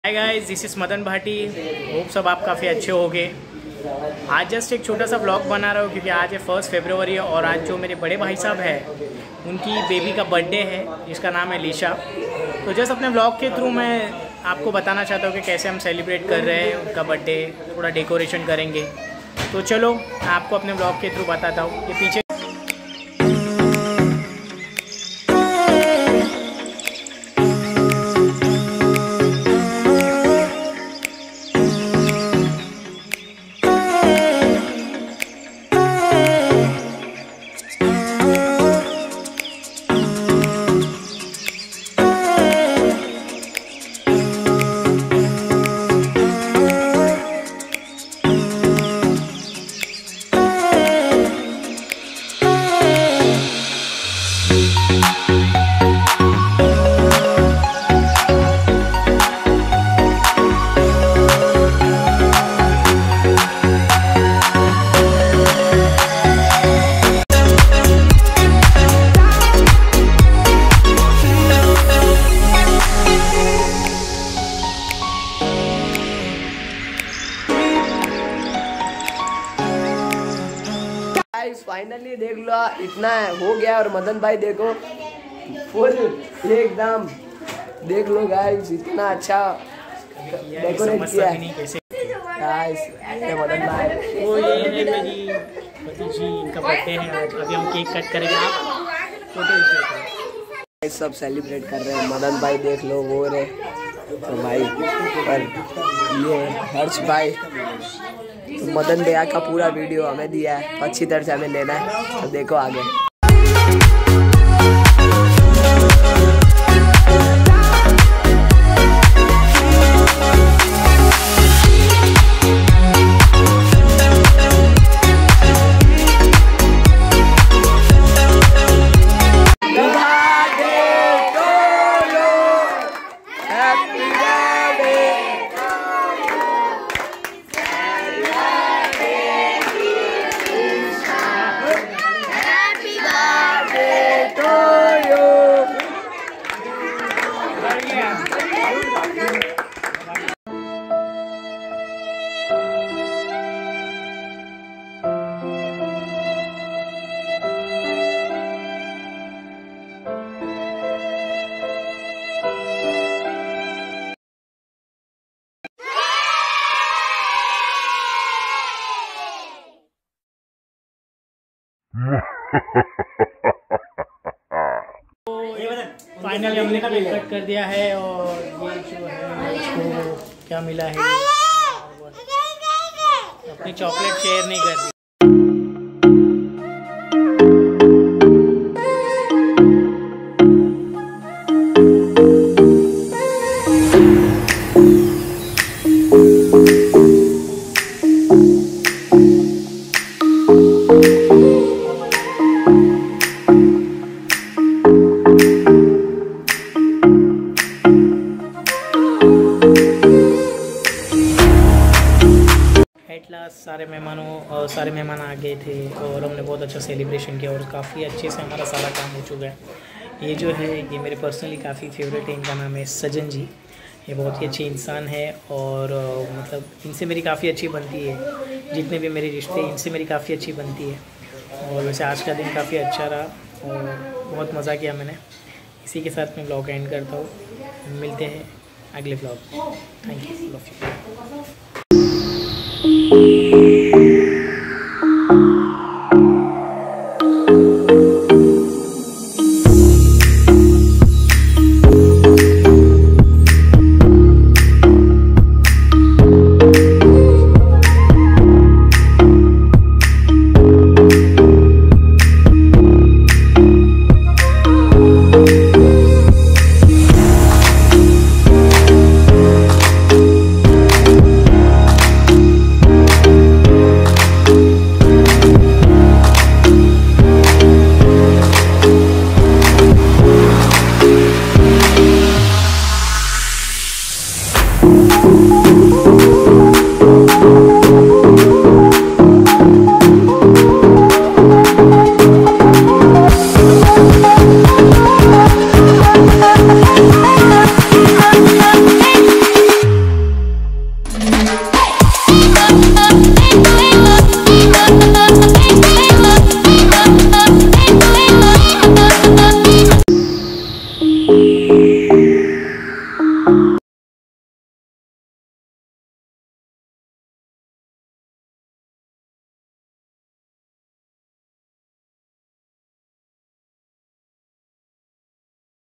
Hi guys, this is Madan Bhati. Hope सब आप काफ़ी अच्छे होंगे। आज जस्ट एक छोटा सा व्लॉग बना रहा हूँ क्योंकि आज है 1 फरवरी और आज जो मेरे बड़े भाई साहब हैं उनकी बेबी का बर्थडे है जिसका नाम है लीशा। तो जस्ट अपने व्लॉग के थ्रू मैं आपको बताना चाहता हूँ कि कैसे हम सेलिब्रेट कर रहे हैं उनका बर्थडे, थोड़ा डेकोरेशन करेंगे। तो चलो मैं आपको अपने व्लॉग के थ्रू बताता हूँ। ये पीछे फाइनली देख लो इतना हो गया। और मदन भाई देखो फुल एकदम देख लो गाइस, इतना अच्छा डेकोरेट किया है गाइस। मदन भाई वो ये है मेरी पति जी, इनका बर्थडे है आज। अभी हम केक कट करेंगे, आप फोटो खींचेंगे। सब सेलिब्रेट कर रहे हैं। मदन भाई देख लो वो रे तो भाई, और ये हर्ष भाई। तो मदन भैया का पूरा वीडियो हमें दिया है, अच्छी तरह से हमें लेना है। तो देखो आगे। फाइनली हमने केक कट कर दिया है और ये जो है इसको क्या मिला है, अपनी चॉकलेट शेयर नहीं कर दी। सारे मेहमान आ गए थे और हमने बहुत अच्छा सेलिब्रेशन किया और काफ़ी अच्छे से हमारा सारा काम हो चुका है। ये जो है ये मेरे पर्सनली काफ़ी फेवरेट है। इनका नाम है सजन जी। ये बहुत ही अच्छे इंसान है और मतलब इनसे मेरी काफ़ी अच्छी बनती है। जितने भी मेरे रिश्ते इनसे मेरी काफ़ी अच्छी बनती है। और वैसे आज का दिन काफ़ी अच्छा रहा और बहुत मज़ा किया मैंने। इसी के साथ मैं व्लॉग एंड करता हूँ। मिलते हैं अगले व्लॉग। Thank you.